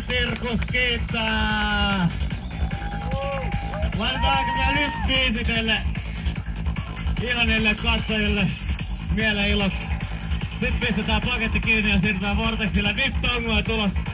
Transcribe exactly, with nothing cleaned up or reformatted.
Sirkus kiittää! Laitetaanko me nyt biisi teille ihanille katsojille mieleniloksi? Sitten pistetään paketti kiinni ja siirrytään Vortexilla. Nyt tongoa tulos!